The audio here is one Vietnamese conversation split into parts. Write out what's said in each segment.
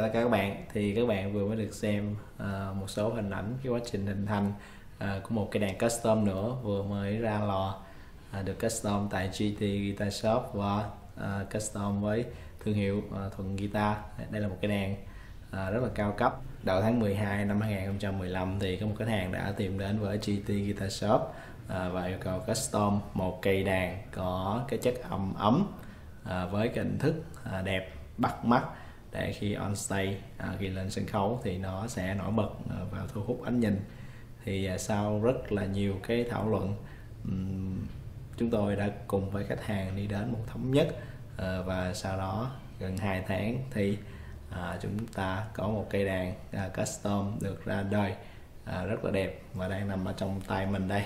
chào tất cả các bạn. Thì các bạn vừa mới được xem một số hình ảnh cái quá trình hình thành của một cây đàn custom nữa vừa mới ra lò, được custom tại GT Guitar Shop và custom với thương hiệu Thuận Guitar. Đây là một cây đàn rất là cao cấp. Đầu tháng 12 năm 2015 thì có một khách hàng đã tìm đến với GT Guitar Shop và yêu cầu custom một cây đàn có cái chất âm ấm với cái hình thức đẹp bắt mắt, để khi on stage, khi lên sân khấu thì nó sẽ nổi bật và thu hút ánh nhìn. Thì sau rất là nhiều cái thảo luận, chúng tôi đã cùng với khách hàng đi đến một thống nhất, và sau đó gần 2 tháng thì chúng ta có một cây đàn custom được ra đời rất là đẹp và đang nằm ở trong tay mình đây.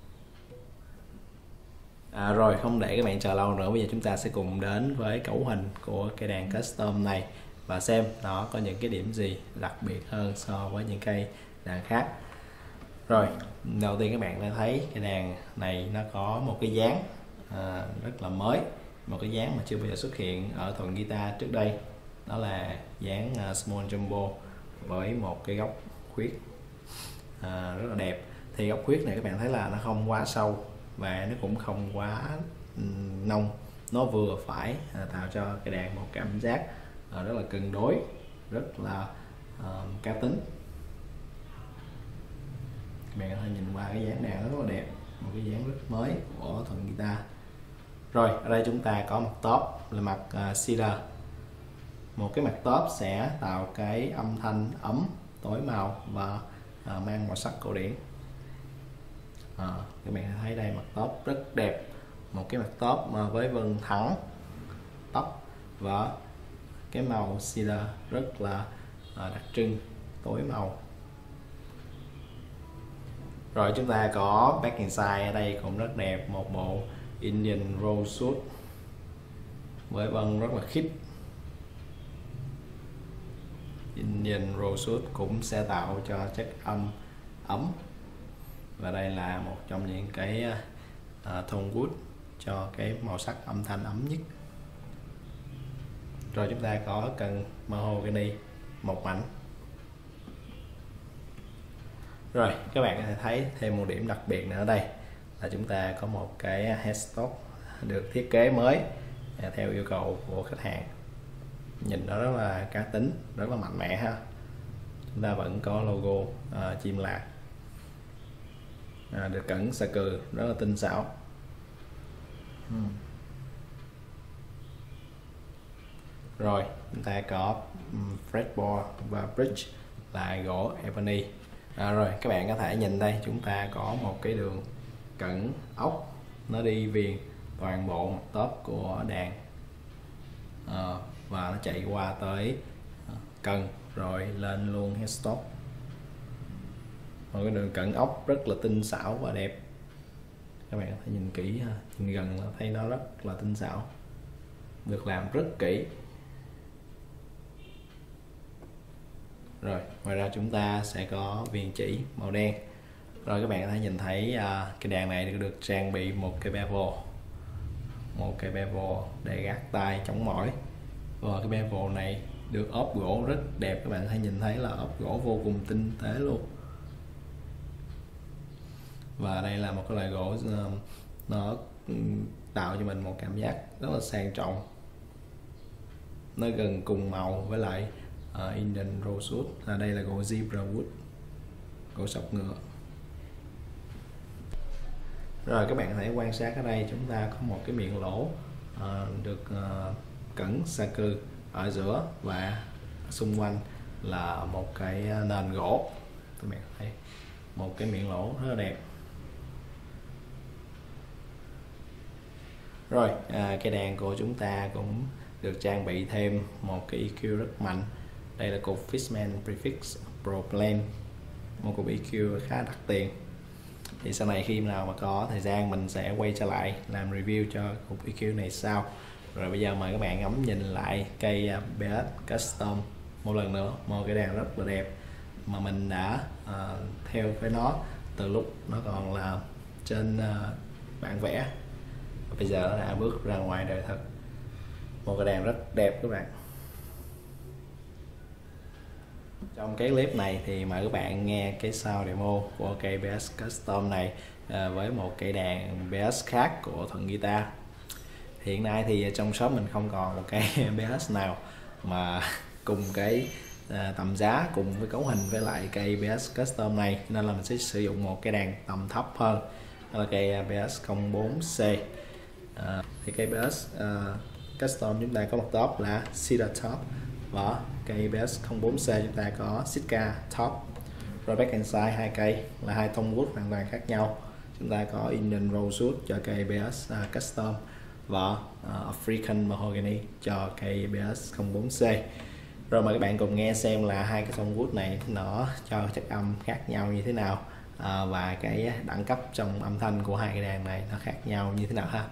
Rồi không để các bạn chờ lâu nữa, bây giờ chúng ta sẽ cùng đến với cấu hình của cây đàn custom này và xem nó có những cái điểm gì đặc biệt hơn so với những cây đàn khác. Rồi, đầu tiên các bạn đã thấy cây đàn này nó có một cái dáng rất là mới, một cái dáng mà chưa bao giờ xuất hiện ở Thuận Guitar trước đây. Đó là dáng small jumbo với một cái góc khuyết rất là đẹp. Thì góc khuyết này các bạn thấy là nó không quá sâu và nó cũng không quá nông, nó vừa phải, tạo cho cây đàn một cảm giác rất là cân đối, rất là cá tính. Các bạn có thể nhìn qua cái dáng đàn rất là đẹp, một cái dáng rất mới của Thuận Guitar. Rồi ở đây chúng ta có mặt top là mặt cedar. Một cái mặt top sẽ tạo cái âm thanh ấm, tối màu và mang màu sắc cổ điển. Các bạn thấy đây mặt top rất đẹp, một cái mặt top mà với vân thẳng tóc và cái màu cedar rất là đặc trưng, tối màu. Rồi chúng ta có backing side ở đây cũng rất đẹp, một bộ Indian Rosewood với vân rất là khít. Indian Rosewood cũng sẽ tạo cho chất âm ấm, và đây là một trong những cái tone wood cho cái màu sắc âm thanh ấm nhất. Rồi chúng ta có cần mahogany một mảnh. Rồi các bạn có thể thấy thêm một điểm đặc biệt nữa ở đây là chúng ta có một cái headstock được thiết kế mới theo yêu cầu của khách hàng. Nhìn nó rất là cá tính, rất là mạnh mẽ ha. Chúng ta vẫn có logo chim lạc, được cẩn xà cừ rất là tinh xảo. Rồi chúng ta có fretboard và bridge là gỗ ebony. Rồi các bạn có thể nhìn đây, chúng ta có một cái đường cẩn ốc, nó đi viền toàn bộ mặt top của đàn, và nó chạy qua tới cần rồi lên luôn headstock. Một cái đường cẩn ốc rất là tinh xảo và đẹp. Các bạn có thể nhìn kỹ, nhìn gần là thấy nó rất là tinh xảo, được làm rất kỹ. Rồi ngoài ra chúng ta sẽ có viền chỉ màu đen. Rồi các bạn có thể nhìn thấy cái đàn này được trang bị một cái bevel để gác tay chống mỏi, và cái bevel này được ốp gỗ rất đẹp. Các bạn có thể nhìn thấy là ốp gỗ vô cùng tinh tế luôn. Và đây là một cái loại gỗ nó tạo cho mình một cảm giác rất là sang trọng, nó gần cùng màu với lại Indian Rosewood. Đây là gỗ zebra wood, gỗ sọc ngựa. Rồi các bạn có thể quan sát ở đây, chúng ta có một cái miệng lỗ được cẩn xà cừ ở giữa, và xung quanh là một cái nền gỗ. Các bạn thấy một cái miệng lỗ rất là đẹp. Rồi cây đàn của chúng ta cũng được trang bị thêm một cái EQ rất mạnh. Đây là cục Fishman Prefix Pro Plan, một cục EQ khá đắt tiền. Thì sau này khi nào mà có thời gian mình sẽ quay trở lại làm review cho cục EQ này sau. Rồi bây giờ mời các bạn ngắm nhìn lại cây BS Custom một lần nữa, một cái đàn rất là đẹp mà mình đã theo với nó từ lúc nó còn là trên bản vẽ. Bây giờ nó đã bước ra ngoài đời thật, một cái đàn rất đẹp các bạn. Trong cái clip này thì mời các bạn nghe cái sound demo của cây bass custom này với một cây đàn bass khác của Thuận Guitar. Hiện nay thì trong shop mình không còn một cây bass nào mà cùng cái tầm giá cùng với cấu hình với lại cây bass custom này, nên là mình sẽ sử dụng một cây đàn tầm thấp hơn, đó là cây bass 04C. Thì cây bass custom chúng ta có một top là cedar top, và cây bass 04C chúng ta có Sitka top. Rồi back and side hai cây là hai tông wood hoàn toàn khác nhau. Chúng ta có Indian rosewood cho cây bass custom và African mahogany cho cây bass 04C. Rồi mời các bạn cùng nghe xem là hai cái tông wood này nó cho chất âm khác nhau như thế nào, và cái đẳng cấp trong âm thanh của hai cái đàn này nó khác nhau như thế nào ha.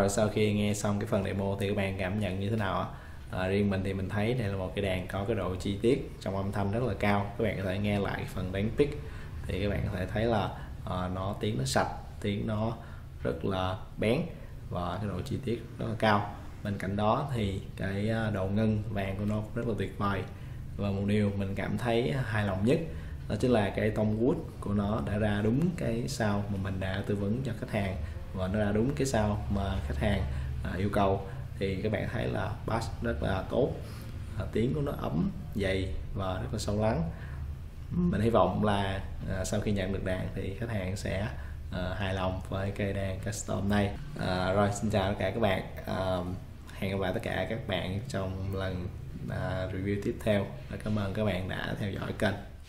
Rồi sau khi nghe xong cái phần demo thì các bạn cảm nhận như thế nào ạ? Riêng mình thì mình thấy đây là một cái đàn có cái độ chi tiết trong âm thanh rất là cao. Các bạn có thể nghe lại cái phần đánh pick thì các bạn có thể thấy là nó tiếng nó sạch, tiếng nó rất là bén và cái độ chi tiết rất là cao. Bên cạnh đó thì cái độ ngân vàng của nó rất là tuyệt vời. Và một điều mình cảm thấy hài lòng nhất đó chính là cái tone wood của nó đã ra đúng cái sound mà mình đã tư vấn cho khách hàng, và nó ra đúng cái sound mà khách hàng yêu cầu. Thì các bạn thấy là bass rất là tốt, tiếng của nó ấm, dày và rất là sâu lắng. Mình hy vọng là sau khi nhận được đàn thì khách hàng sẽ hài lòng với cây đàn custom này. Rồi xin chào tất cả các bạn, hẹn gặp lại tất cả các bạn trong lần review tiếp theo. Cảm ơn các bạn đã theo dõi kênh.